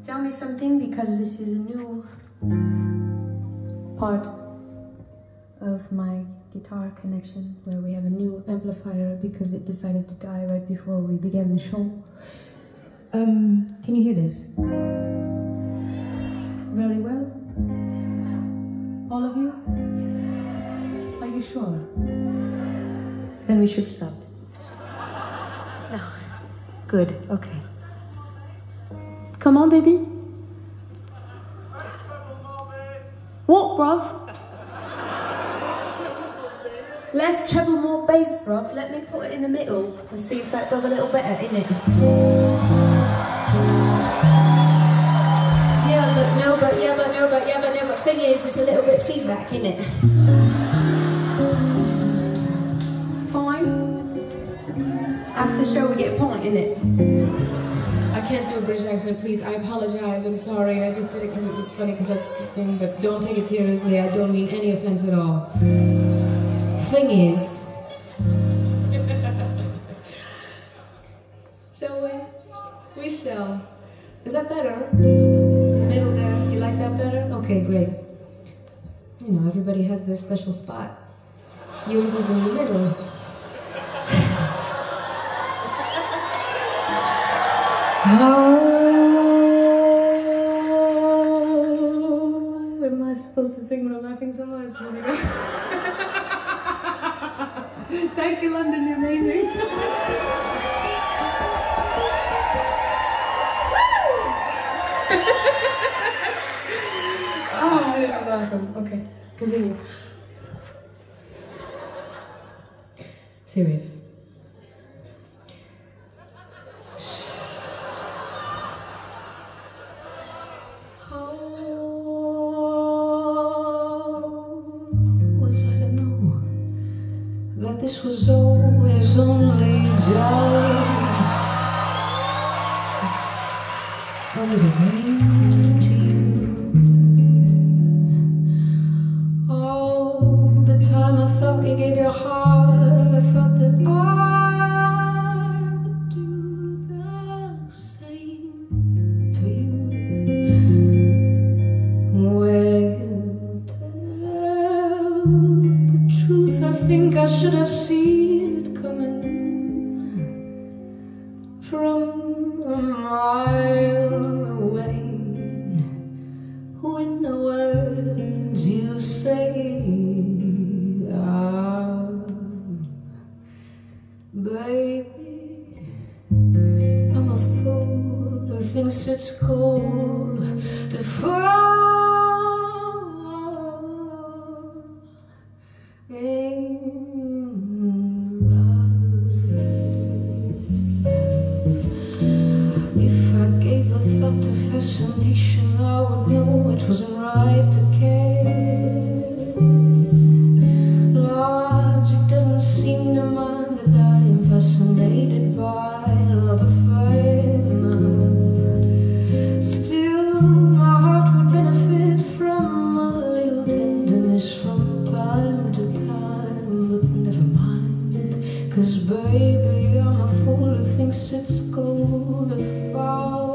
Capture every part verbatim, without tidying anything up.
tell me something, because this is a new part of my guitar connection, where we have a new amplifier because it decided to die right before we began the show. Um, can you hear this? Very well? All of you? Are you sure? Then we should stop. No. Good, okay. Come on, baby. What, bruv? Less treble, more bass, bruv. Let me put it in the middle and see if that does a little better, innit? Yeah, but no, but yeah, but no, but yeah, but no, but thing is, it's a little bit feedback, innit? Fine? After show, we get a point, innit? I can't do a British accent, please. I apologize. I'm sorry. I just did it because it was funny, because that's the thing. But don't take it seriously. I don't mean any offense at all. Thing is, shall we? We shall. Is that better? Middle there. You like that better? Okay, great. You know, everybody has their special spot. Yours is in the middle. How am I supposed to sing when I'm laughing so much? Thank you, London, you're amazing. Oh, this is awesome. Okay, continue. Serious. That this was always only just a little game to you. All the time I thought you gave your heart, I thought that I would do the same for you. Well, tell the truth, I think I should have seen it coming from a mile away. When the words you say are, baby, I'm a fool who thinks it's cool to fall fascination, I would know it wasn't right to care. Logic doesn't seem to mind that I am fascinated by love affair. Still, my heart would benefit from a little tenderness from time to time, but never mind, 'cause baby, I'm a fool who thinks it's cool to fall.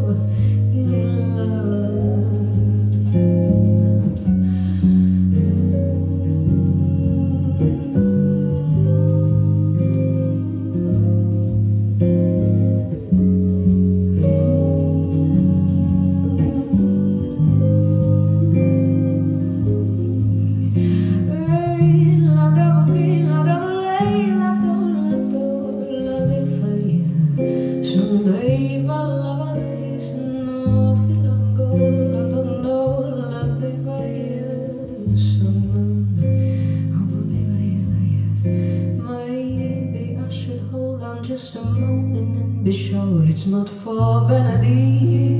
Just a moment and be sure it's not for vanity.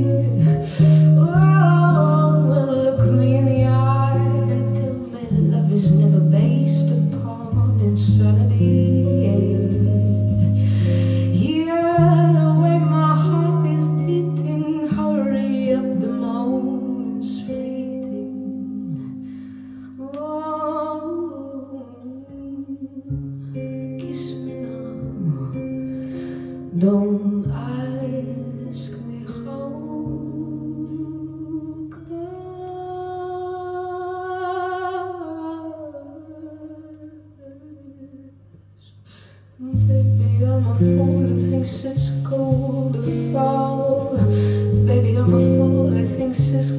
Oh, well, look me in the eye and tell me love is never based upon insanity. Yeah, the way my heart is beating, hurry up, the moment's fleeting. Oh, kiss me now. Don't ask me how. thinks his